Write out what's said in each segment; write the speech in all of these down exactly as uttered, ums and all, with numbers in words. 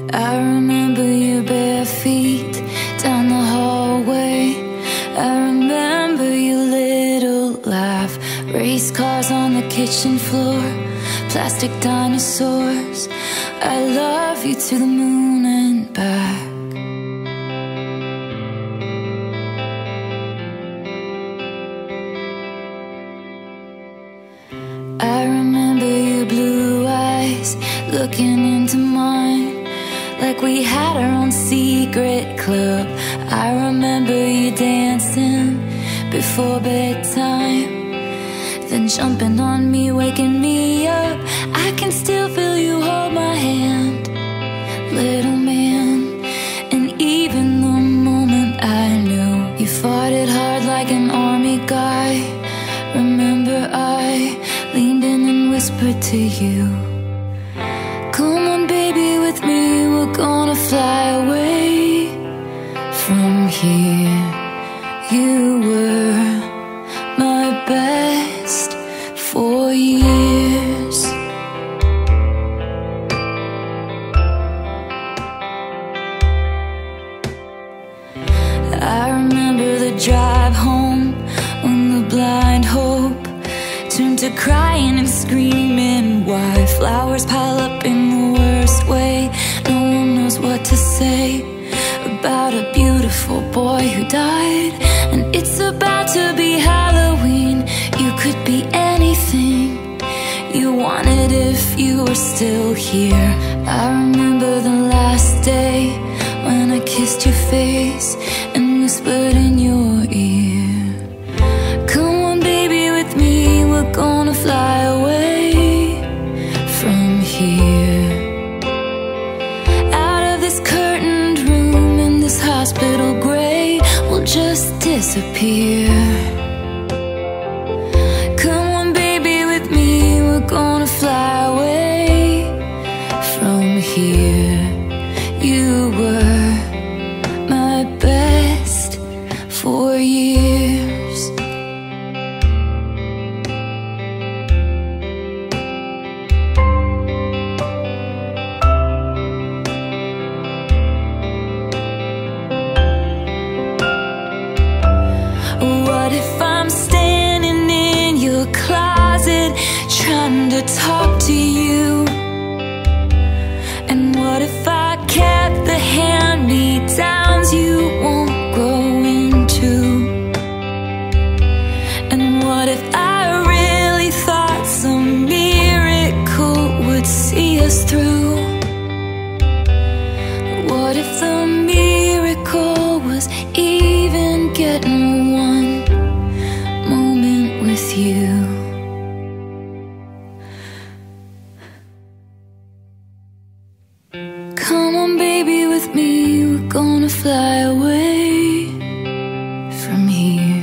I remember your bare feet down the hallway. I remember your little laugh. Race cars on the kitchen floor, plastic dinosaurs. I love you to the moon and back. I remember your blue eyes looking into mine, like we had our own secret club. I remember you dancing before bedtime, then jumping on me, waking me up. I can still feel you hold my hand, little man. And even the moment I knew you fought it hard like an army guy, remember I leaned in and whispered to you, come on baby with me, we're gonna fly away from here. You were my best for years. I remember the drive home when the blind hope turned to crying and screaming. Why flowers pile up in the worst way? No one knows what to say about a beautiful boy who died. And it's about to be Halloween. You could be anything you wanted if you were still here. I remember the last day when I kissed your face and whispered in your ear, come on baby with me, we're gonna fly away from here. Out of this curtained room in this hospital gray, we'll just disappear. Come on baby with me, we're gonna fly away from here. You were my best for years. What if I'm standing in your closet trying to talk to you? And what if I kept the hand-me-downs you won't grow into? And what if I really thought some miracle would see us through? What if the miracle was even getting one moment with you? Come on baby with me, we're gonna fly away from here.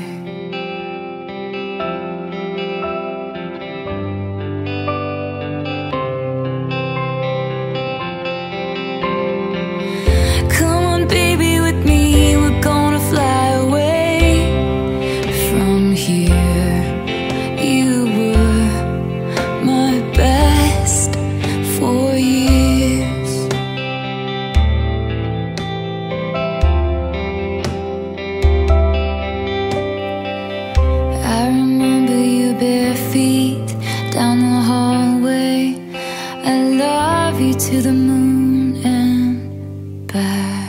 Come on baby with me, we're gonna fly away from here. You were my best for years. I remember your bare feet down the hallway. I love you to the moon and back.